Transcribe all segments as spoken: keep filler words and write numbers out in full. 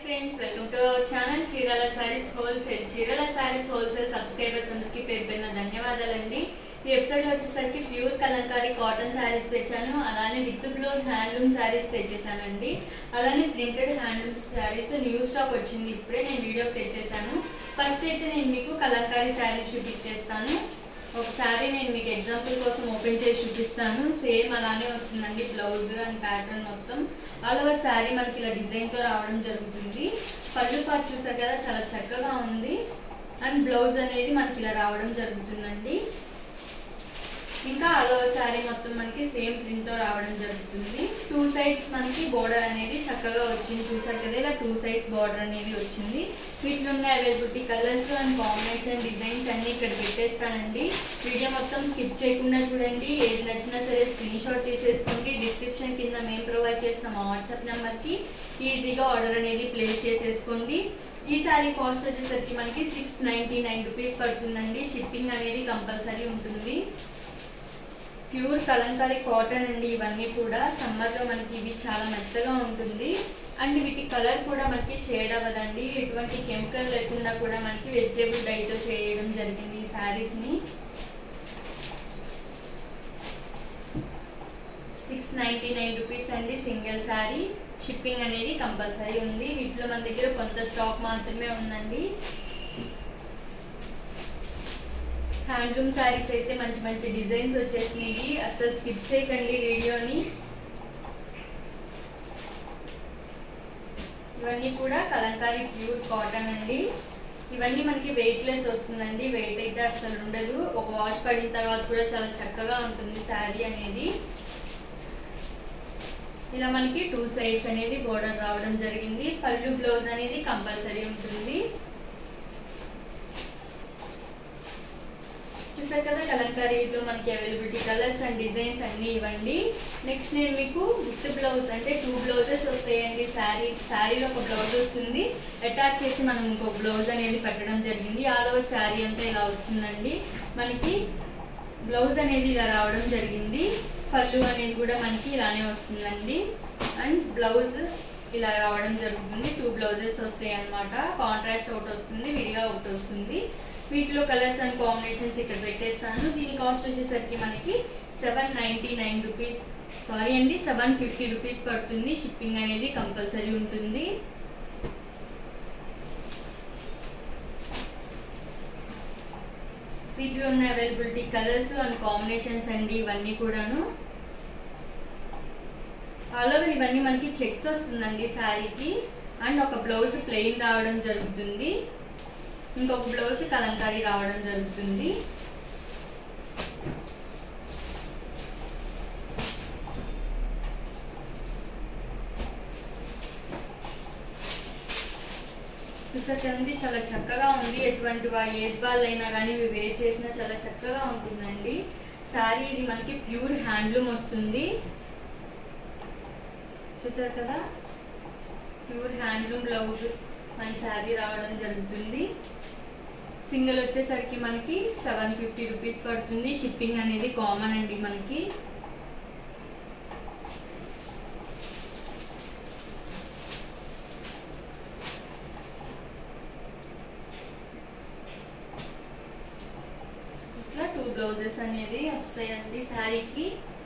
friends, welcome to our channel Chirala Sarees Wholesale. Chirala Sarees Wholesale subscribers అందరికి పేరు పేరున ధన్యవాదాలండి. ఈ ఎపిసోడ్ లో వచ్చేసరికి ప్యూర్ కలంకారీ కాటన్ సారీస్ తెచ్చాను. అలానే విత్ బ్లౌజ్ హ్యాండ్లూమ్ సారీస్ తెచ్చేసానండి. అలానే printed handloom saris new stock వచ్చింది. ఇప్పుడే నేను వీడియో తెచ్చేసాను. ఫస్ట్ అయితే నేను మీకు కలంకారీ సారీస్ చూపించేస్తాను. ఒకసారి నేను మీకు ఎగ్జాంపుల్ కోసం ఓపెన్ చేసి చూపిస్తాను. సేమ్ అలానే వస్తుందండి బ్లౌజ్ అండ్ ప్యాటర్న్ మొత్తం. ఆల్ ఓవర్ శారీ మనకి ఇలా డిజైన్తో రావడం జరుగుతుంది. పళ్ళు పాటు చూసారు కదా, చాలా చక్కగా ఉంది. అండ్ బ్లౌజ్ అనేది మనకి ఇలా రావడం జరుగుతుందండి. ఇంకా ఆల్ ఓవర్ శారీ మొత్తం మనకి సేమ్ ప్రింట్తో రావడం జరుగుతుంది. టూ సైడ్స్ మనకి బోర్డర్ అనేది చక్కగా వచ్చింది. చూసారు కదా, ఇలా టూ సైడ్స్ బోర్డర్ అనేది వచ్చింది. వీటిలో ఉన్న availability colours and combination designs అన్నీ ఇక్కడ పెట్టేస్తానండి. వీడియో మొత్తం స్కిప్ చేయకుండా చూడండి. ఏది నచ్చినా సరే స్క్రీన్ షాట్ తీసేసుకోండి. డిస్క్రిప్షన్ కింద మేము ప్రొవైడ్ చేస్తాం మా వాట్సాప్ నెంబర్కి ఈజీగా ఆర్డర్ అనేది ప్లేస్ చేసేసుకోండి. ఈ సారీ కాస్ట్ వచ్చేసరికి మనకి సిక్స్ నైంటీ నైన్ రూపీస్ పడుతుందండి. షిప్పింగ్ అనేది కంపల్సరీ ఉంటుంది. ప్యూర్ కలంకారీ కాటన్ అండి. ఇవన్నీ కూడా సమ్మర్లో మనకి ఇవి చాలా మెత్తగా ఉంటుంది. అండ్ వీటి కలర్ కూడా మనకి షేడ్ అవ్వదండి. ఎటువంటి కెమికల్ లేకుండా కూడా మనకి వెజిటేబుల్ డైతో చేయడం జరిగింది ఈ శారీస్ని. సిక్స్ నైంటీ నైన్ రూపీస్ అండి సింగిల్ శారీ. షిప్పింగ్ అనేది కంపల్సరీ ఉంది. వీటిలో మన దగ్గర కొంత స్టాక్ మాత్రమే ఉందండి. హ్యాండ్లూమ్ శారీస్ అయితే మంచి మంచి డిజైన్స్ వచ్చేసినాయి. అసలు స్కిప్ చేయకండి వీడియోని. ఇవన్నీ కూడా కలంకారీ ప్యూర్ కాటన్ అండి. ఇవన్నీ మనకి వెయిట్లెస్ వస్తుందండి. వెయిట్ అయితే అసలు ఉండదు. ఒక వాష్ పడిన తర్వాత కూడా చాలా చక్కగా ఉంటుంది శారీ అనేది. ఇలా మనకి టూ సైడ్స్ అనేది బోర్డర్ రావడం జరిగింది. పళ్ళు బ్లౌజ్ అనేది కంపల్సరీ ఉంటుంది. చూసారు కదా, కలంకారీలో మనకి అవైలబిలిటీ కలర్స్ అండ్ డిజైన్స్ అన్నీ ఇవ్వండి. నెక్స్ట్ నేను మీకు విత్ బ్లౌజ్ అంటే టూ బ్లౌజెస్ వస్తాయండి. శారీ శారీలో ఒక బ్లౌజ్ వస్తుంది. అటాచ్ చేసి మనం ఇంకొక బ్లౌజ్ అనేది పెట్టడం జరిగింది. ఆల్ ఓవర్ శారీ అంతా ఇలా వస్తుందండి. మనకి బ్లౌజ్ అనేది ఇలా రావడం జరిగింది. పళ్ళు అనేది కూడా మనకి ఇలానే వస్తుందండి. అండ్ బ్లౌజ్ ఇలా రావడం జరుగుతుంది. టూ బ్లౌజెస్ వస్తాయి అన్నమాట. కాంట్రాస్ట్ ఒకటి వస్తుంది, విడిగా ఒకటి వస్తుంది. వీటిలో కలర్స్ అండ్ కాంబినేషన్స్ ఇక్కడ పెట్టేస్తాను. దీని కాస్ట్ వచ్చేసరికి మనకి seven ninety nine rupees sorry అండి సెవెన్ ఫిఫ్టీ రూపీస్ పడుతుంది. షిప్పింగ్ అనేది కంపల్సరీ ఉంటుంది. వీటిలో ఉన్న అవైలబిలిటీ కలర్స్ అండ్ కాంబినేషన్స్ అండి ఇవన్నీ కూడాను. ఆల్ ఓవర్ ఇవన్నీ మనకి చెక్స్ వస్తుందండి శారీకి. అండ్ ఒక బ్లౌజ్ ప్లెయిన్ రావడం జరుగుతుంది. ఇంకొక బ్లౌజ్ కలంకారీ రావడం జరుగుతుంది. చూసారండి, చాలా చక్కగా ఉంది. ఎటువంటి ఏజ్ వాళ్ళైనా కానీ ఇవి వేర్ చేసినా చాలా చక్కగా ఉంటుందండి. శారీ ఇది మనకి ప్యూర్ హ్యాండ్లూమ్ వస్తుంది. చూసారు కదా, ప్యూర్ హ్యాండ్లూమ్ బ్లౌజ్ మన శారీ రావడం జరుగుతుంది. సింగిల్ వచ్చేసరికి మనకి సెవెన్ ఫిఫ్టీ రూపీస్ పడుతుంది. షిప్పింగ్ అనేది కామన్ అండి మనకి. ఇట్లా టూ బ్లౌజెస్ అనేది వస్తాయండి శారీకి.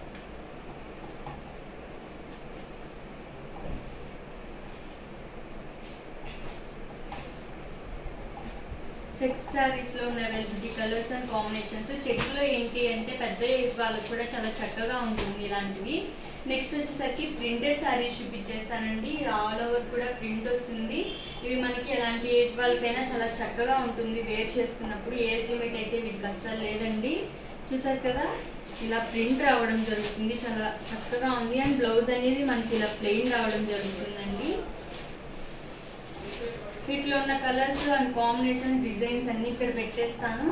చెక్స్ శారీస్లో ఉన్న అవైలబిలిటీ కలర్స్ అండ్ కాంబినేషన్స్. చెక్స్లో ఏంటి అంటే పెద్ద ఏజ్ వాళ్ళకి కూడా చాలా చక్కగా ఉంటుంది ఇలాంటివి. నెక్స్ట్ వచ్చేసరికి ప్రింటెడ్ శారీస్ చూపించేస్తానండి. ఆల్ ఓవర్ కూడా ప్రింట్ వస్తుంది. ఇవి మనకి ఎలాంటి ఏజ్ వాళ్ళకైనా చాలా చక్కగా ఉంటుంది వేర్ చేసుకున్నప్పుడు. ఏజ్ లిమిట్ అయితే వీటికి అస్సలు లేదండి. చూసారు కదా, ఇలా ప్రింట్ రావడం జరుగుతుంది. చాలా చక్కగా ఉంది. అండ్ బ్లౌజ్ అనేది మనకి ఇలా ప్లెయిన్ రావడం జరుగుతుందండి. వీటిలో ఉన్న కలర్స్ అండ్ కాంబినేషన్ డిజైన్స్ అన్ని ఇక్కడ పెట్టేస్తాను.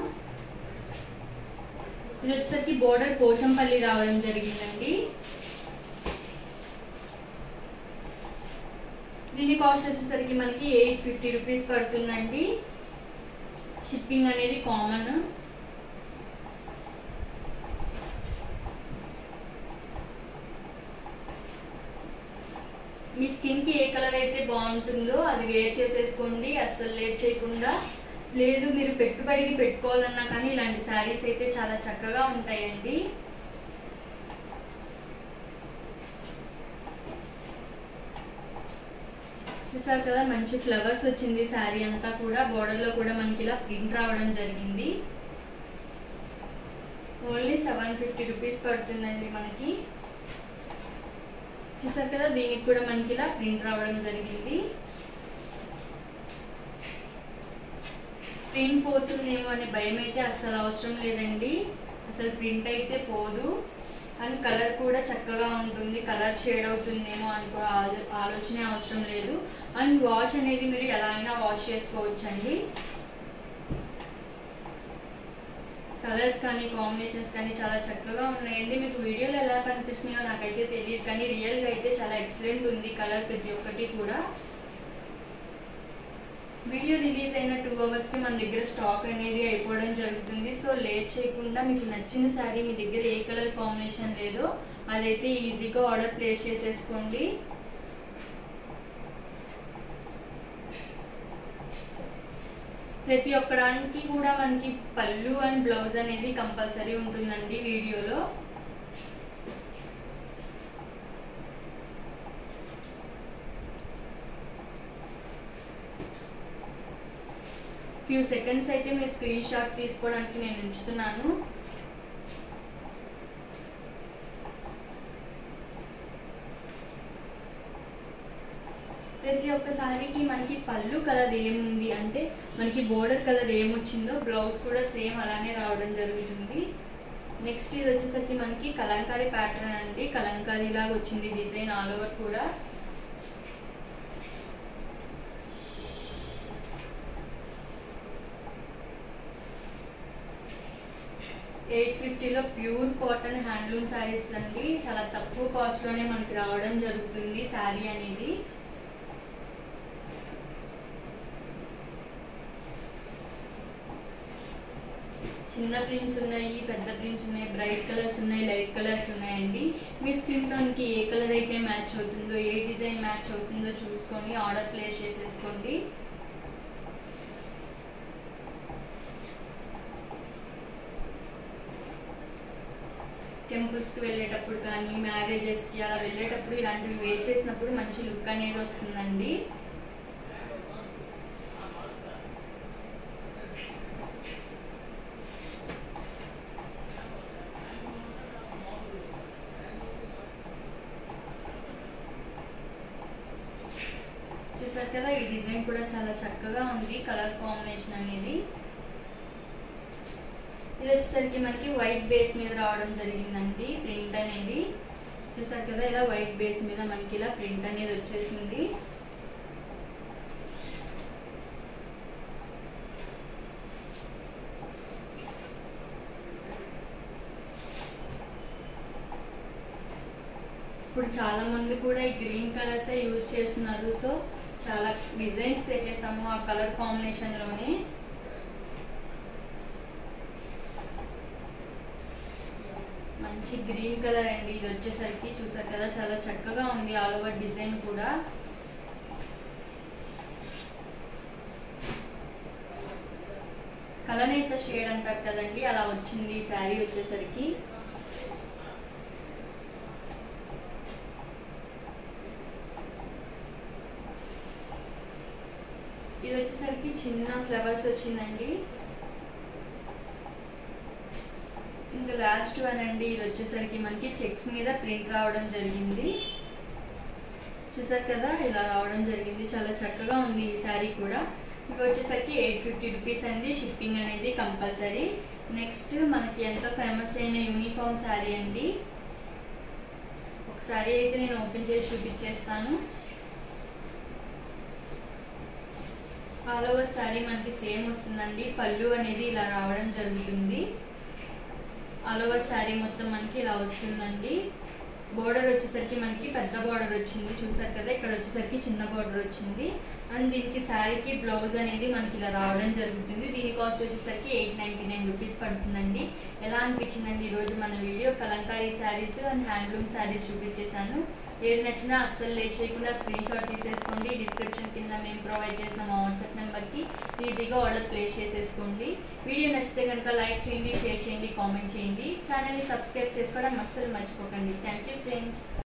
ఇది వచ్చేసరికి బోర్డర్ పోచంపల్లి రావడం జరిగిందండి. దీని కాస్ట్ వచ్చేసరికి మనకి ఎయిట్ ఫిఫ్టీ రూపీస్ పడుతుందండి. షిప్పింగ్ అనేది కామన్. మీ స్కిన్కి ఏ కలర్ అయితే బాగుంటుందో అది వేర్ చేసేసుకోండి, అస్సలు లేట్ చేయకుండా. లేదు మీరు పెట్టుబడికి పెట్టుకోవాలన్నా కానీ ఇలాంటి శారీస్ అయితే చాలా చక్కగా ఉంటాయండి. చూసారు కదా, మంచి ఫ్లవర్స్ వచ్చింది శారీ అంతా కూడా. బోర్డర్లో కూడా మనకి ఇలా ప్రింట్ రావడం జరిగింది. ఓన్లీ సెవెన్ ఫిఫ్టీ రూపీస్ పడుతుందండి మనకి. చూసారు కదా, దీనికి కూడా మనకి ఇలా ప్రింట్ రావడం జరిగింది. ప్రింట్ పోతుందేమో అనే భయం అయితే అస్సలు అవసరం లేదండి. అసలు ప్రింట్ అయితే పోదు. అండ్ కలర్ కూడా చక్కగా ఉంటుంది. కలర్ షేడ్ అవుతుందేమో అనుకో ఆలోచనే అవసరం లేదు. అండ్ వాష్ అనేది మీరు ఎలా అయినా వాష్ చేసుకోవచ్చండి. కలర్స్ కానీ కాంబినేషన్స్ కానీ చాలా చక్కగా ఉన్నాయండి. మీకు వీడియోలో ఎలా కనిపిస్తున్నాయో నాకైతే తెలియదు, కానీ రియల్గా అయితే చాలా ఎక్సలెంట్ ఉంది కలర్ ప్రతి ఒక్కటి కూడా. వీడియో రిలీజ్ అయిన టూ అవర్స్కి మన దగ్గర స్టాక్ అనేది అయిపోవడం జరుగుతుంది. సో లేట్ చేయకుండా మీకు నచ్చిన శారీ మీ దగ్గర ఏ కలర్ కాంబినేషన్ లేదో అదైతే ఈజీగా ఆర్డర్ ప్లేస్ చేసేసుకోండి. ప్రతి ఒక్కడానికి కూడా మనకి పళ్ళు అండ్ బ్లౌజ్ అనేది కంపల్సరీ ఉంటుందండి వీడియోలో. ఫ్యూ సెకండ్స్ అయితే మీరు స్క్రీన్ షాట్ తీసుకోవడానికి నేను ఉంచుతున్నాను. ప్రతి ఒక్కసారికి మనకి పళ్ళు కలర్ ఏముంది అంటే మనకి బోర్డర్ కలర్ ఏమొచ్చిందో బ్లౌజ్ కూడా సేమ్ అలానే రావడం జరుగుతుంది. నెక్స్ట్ ఇది వచ్చేసరికి మనకి కలంకారీ ప్యాటర్న్ అండి. కలంకారీ లాగా వచ్చింది డిజైన్ ఆల్ ఓవర్ కూడా. ఎయిట్ ఫిఫ్టీలో ప్యూర్ కాటన్ హ్యాండ్లూమ్ శారీస్ అండి. చాలా తక్కువ కాస్ట్లోనే మనకి రావడం జరుగుతుంది శారీ అనేది. చిన్న ప్రింట్స్ ఉన్నాయి, పెద్ద ప్రింట్స్ ఉన్నాయి, బ్రైట్ కలర్స్ ఉన్నాయి, లైట్ కలర్స్ ఉన్నాయండి. మీ స్కిన్ టోన్కి ఏ కలర్ అయితే మ్యాచ్ అవుతుందో, ఏ డిజైన్ మ్యాచ్ అవుతుందో చూసుకొని ఆర్డర్ ప్లేస్ చేసేసుకోండి. టెంపుల్స్కి వెళ్ళేటప్పుడు కానీ మ్యారేజెస్కి అలా వెళ్ళేటప్పుడు ఇలాంటివి వేర్ చేసినప్పుడు మంచి లుక్ అనేది వస్తుందండి. చూసారు కదా, ఈ డిజైన్ కూడా చాలా చక్కగా ఉంది కలర్ కాంబినేషన్ అనేది. ఇది వచ్చేసరికి మనకి వైట్ బేస్ మీద రావడం జరిగిందండి ప్రింట్ అనేది. చూసారు కదా, ఇలా వైట్ బేస్ మీద మనకి ఇలా ప్రింట్ అనేది వచ్చేసింది. ఇప్పుడు చాలా మంది కూడా ఈ గ్రీన్ కలర్సే యూజ్ చేస్తున్నారు. సో చాలా డిజైన్స్ తెచ్చేసాము ఆ కలర్ కాంబినేషన్లోనే. మంచి గ్రీన్ కలర్ అండి ఇది వచ్చేసరికి. చూసారు కదా, చాలా చక్కగా ఉంది ఆల్ ఓవర్ డిజైన్ కూడా. కలనేత షేడ్ అంటారు కదండి, అలా వచ్చింది ఈ శారీ వచ్చేసరికి. ఇది వచ్చేసరికి చిన్న ఫ్లవర్స్ వచ్చిందండి. ఇంకా లాస్ట్ వన్ అండి, ఇది వచ్చేసరికి మనకి చెక్స్ మీద ప్రింట్ రావడం జరిగింది. చూసారు కదా, ఇలా రావడం జరిగింది. చాలా చక్కగా ఉంది ఈ శారీ కూడా. ఇవి వచ్చేసరికి ఎయిట్ ఫిఫ్టీ రూపీస్ అండి. షిప్పింగ్ అనేది కంపల్సరీ. నెక్స్ట్ మనకి ఎంతో ఫేమస్ అయిన యూనిఫామ్ శారీ అండి. ఒక శారీ అయితే నేను ఓపెన్ చేసి చూపించేస్తాను. ఆల్ ఓవర్ శారీ మనకి సేమ్ వస్తుందండి. పళ్ళు అనేది ఇలా రావడం జరుగుతుంది. ఆల్ ఓవర్ శారీ మొత్తం మనకి ఇలా వస్తుందండి. బోర్డర్ వచ్చేసరికి మనకి పెద్ద బోర్డర్ వచ్చింది. చూసారు కదా, ఇక్కడ వచ్చేసరికి చిన్న బోర్డర్ వచ్చింది. అండ్ దీనికి శారీకి బ్లౌజ్ అనేది మనకి ఇలా రావడం జరుగుతుంది. దీని కాస్ట్ వచ్చేసరికి ఎయిట్ నైంటీ నైన్ రూపీస్ పడుతుందండి. ఎలా అనిపించిందండి ఈరోజు మన video? Kalamkari saris and handloom saris చూపించేశాను. ఏది నచ్చినా అస్సలు లేట్ చేయకుండా స్క్రీన్ షాట్ తీసేసుకోండి. డిస్క్రిప్షన్ కింద మేము ప్రొవైడ్ చేసిన మా వాట్సాప్ నెంబర్కి ఈజీగా ఆర్డర్ ప్లేస్ చేసేసుకోండి. వీడియో నచ్చితే కనుక లైక్ చేయండి, షేర్ చేయండి, కామెంట్ చేయండి. ఛానల్ని సబ్స్క్రైబ్ చేసుకోవడం అస్సలు మర్చిపోకండి. Thank you friends.